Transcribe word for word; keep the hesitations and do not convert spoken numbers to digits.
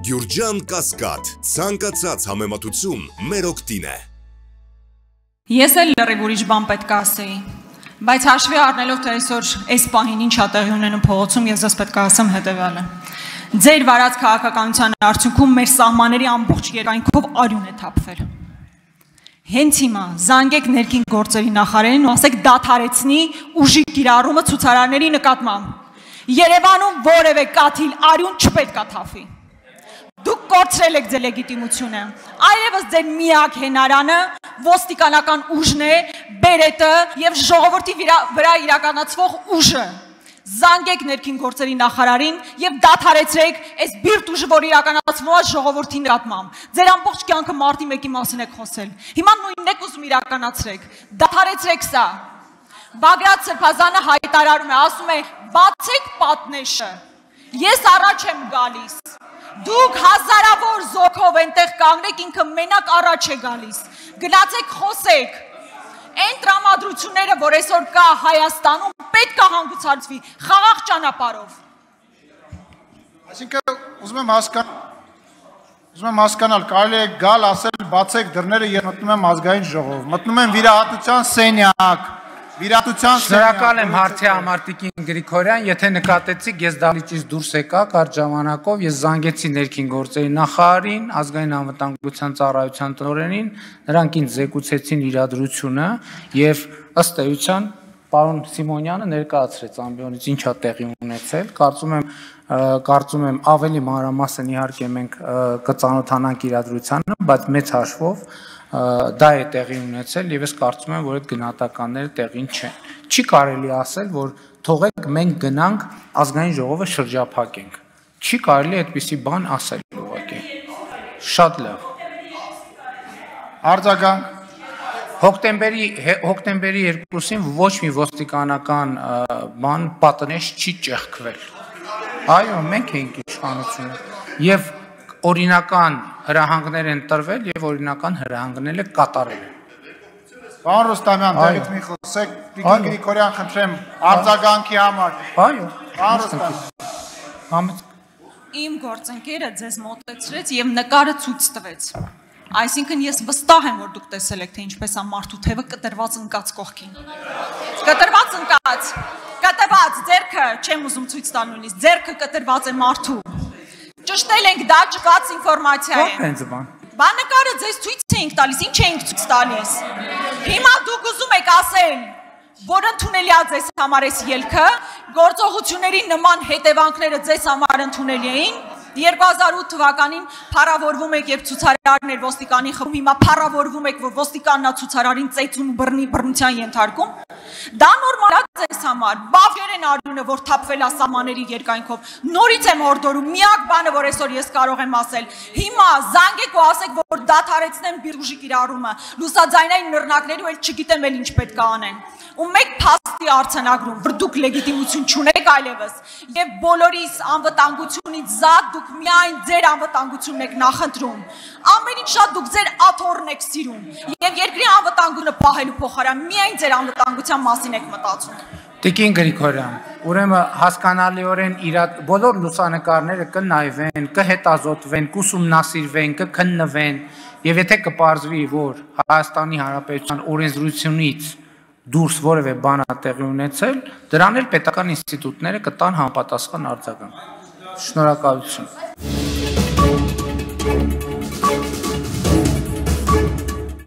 Գյուրջան Կասկադ, ցանկացած համեմատություն մեր օգտին է։ Ես էլ լրիվ ուրիշ բան պետք է ասեի, բայց հաշվի առնելով թե այսօր այս պահին ինչ ա տեղի ունենում փողոցում, ես ձեզ պետք է ասեմ հետևյալը։ Ձեր վարած քաղաքականության արդյունքում մեր սահմանների ամբողջ երկայնքով արյուն է թափվել։ Հենց հիմա զանգեք ներքին գործերի նախարարին ու ասեք դադարեցնի ուժի կիրառումը ցուցարարների նկատմամբ։ Երևանում որևէ կաթիլ արյուն չպետք է թափվի։ Դուք կորցրել եք ձեր լեգիտիմությունը։ Այլևս ձեր միակ հենարանը ոստիկանական ուժն է, բերետը եւ ժողովրդի վրա իրականացվող ուժը։ Զանգեք ներքին գործերի նախարարին եւ դադարեցրեք այս բիրտ ուժը, որ իրականացվում է ժողովրդի նկատմամբ։ Ձեր ամբողջ կյանքը մարտի մեկի մասին եք խոսել։ Հիմա նույնն եք ուզում իրականացրեք։ Դադարեցրեք սա։ Բագրատ Սրբազանը հայտարարում է, ասում է՝ բացեք պատնեշը։ Ես առաջ եմ գալիս։ Դուք հազարավոր զոքով այնտեղ կանգնեք, ինքը մենակ առաջ է գալիս։ Գնացեք խոսեք։ Այն տրամադրությունները, որ այսօր կա Հայաստանում, պետք է հանգուցալցվի խաղաղ ճանապարհով։ Այսինքն ուզում եմ հասկանալ, ուզում եմ հասկանալ, կարելի է գալ ասել բացեք դռները եւ մտնում եմ ազգային ժողով, մտնում եմ վիրահատության սենյակ, վիրահատության սենյակ։ Շնորհակալ եմ հարցի համար Տիկին Գրիգորյան, եթե նկատեցիք, ես դահլիճից դուրս եկա կարճ ժամանակով, ես զանգեցի ներքին գործերի նախարարին, ազգային անվտանգության ծառայության տնօրենին, նրանք ինձ զեկուցեցին իրադրությունը եւ ըստ էության պարոն Սիմոնյանը ներկայացրեց ամբիոնից ինչ է տեղի ունեցել, կարծում եմ կարծում եմ ավելի մանրամասն իհարկե մենք կծանոթանանք իրադրությանը, բայց մեծ հաշվով դա է տեղի ունեցել եւ ես կարծում եմ, որ այդ գնահատականները տեղին չեն։ Չի կարելի ասել, որ թողեք մենք գնանք ազգային ժողովը շրջափակենք։ Չի կարելի այդպիսի բան ասել ուղղակի։ Շատ լավ։ Արձագանք Հոկտեմբերի հոկտեմբերի երկուսին ոչ մի ոստիկանական բան պատնեշ չի ճեղքվել։ Այո, մենք էինք իշխանությունը եւ օրինական հրահանգներ են տրվել եւ օրինական հրահանգները կատարել են։ Պարոն Ռուստամյան, դերից մի խոսեք, Տիկին Գրիգորյան, խնդրեմ, արձագանքի համար։ Այո։ Պարոն Ռուստամյան։ Իմ գործընկերը ձեզ մոտեցրեց եւ նկարը ցույց տվեց։ Այսինքն ես վստահ եմ, որ դուք տեսել եք, թե ինչպես է մարդու թևը կտրված ընկած կողքին։ Կտրված ընկած, կտրված ձեռքը, չեմ ուզում ցույց տալ նույնիսկ, ձեռքը կտրված է մարդու։ Ճշտել ենք, դա ճկած ինֆորմացիա է։ Ո՞ր է բան։ Բա նկարը ձեզ ցույց էինք տալիս, ինչ էինք ցույց տալիս։ Հիմա դուք ուզում եք ասել, որ ընդունելի է ձեզ համար այս ելքը, գործողությունների նման հետևանքները ձեզ համար ընդունելի էին։ երկու հազար ութ թվականին փառավորվում եք եւ ցուցարարներ ոստիկանի խմբում, հիմա փառավորվում եք, որ ոստիկանն է ցուցարարին ծեծուն բռնի բռնության ենթարկում։ Դա նորմալ է ձեզ համար։ Բավեր են արյունը, որ թափվել է սահմանների երկայնքով։ Նորից եմ հորդորում, միակ բանը, որ այսօր ես կարող եմ ասել, հիմա զանգեք ու ասեք, որ դադարեցնեն բիրուժի կիրառումը։ Լուսաձայնային նռնակների ու էլ չգիտեմ էլ ինչ պետք է անեն։ Ու մեկ փաստի արձանագրում, որ դուք լեգիտիմություն չունեք այլևս, եւ բոլորիս անվտանգությունից զատ դուք միայն ձեր անվտանգությունն եք նախընտրում։ Ամենից շատ դուք ձեր աթոռն եք սիրում, եւ երկրի անվտանգությունը պահելու փոխարեն միայն ձեր անվտանգության մասին եք մտածում։ Տիկին Գրիգորյան, ուրեմն հասկանալիորեն իր բոլոր լուսանկարները կնայվեն, կհետազոտվեն, կուսումնասիրվեն, կքննվեն, եւ եթե կպարզվի, որ Հայաստանի Հանրապետության օրենսդրությունից դուրս որևէ բան է տեղի ունեցել, դրան էլ պետական ինստիտուտները կտան համապատասխան արձագանք։ Շնորհակալություն։